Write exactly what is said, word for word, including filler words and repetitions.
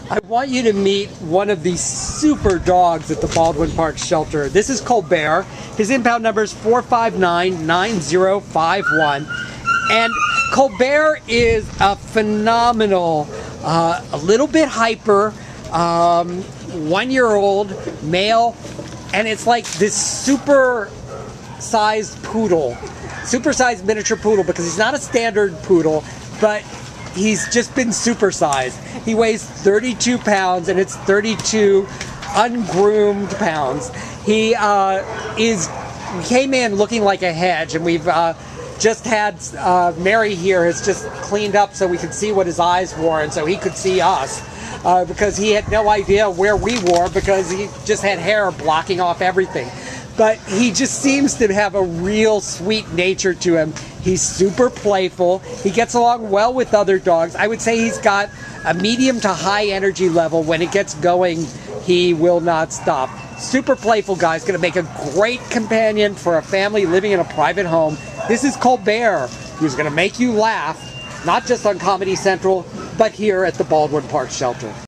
I want you to meet one of these super dogs at the Baldwin Park Shelter. This is Colbert. His impound number is four five nine nine zero five one. And Colbert is a phenomenal, uh, a little bit hyper, um, one-year-old male, and it's like this super sized poodle, super sized miniature poodle, because he's not a standard poodle, but he's just been supersized. He weighs thirty-two pounds, and it's thirty-two ungroomed pounds. He uh, is came in looking like a hedge, and we've uh, just had uh, Mary here has just cleaned up so we could see what his eyes were, and so he could see us. Uh, because he had no idea where we were, because he just had hair blocking off everything. But he just seems to have a real sweet nature to him. He's super playful. He gets along well with other dogs. I would say he's got a medium to high energy level. When it gets going, he will not stop. Super playful guy. He's going to make a great companion for a family living in a private home. This is Colbert, who's going to make you laugh, not just on Comedy Central, but here at the Baldwin Park Shelter.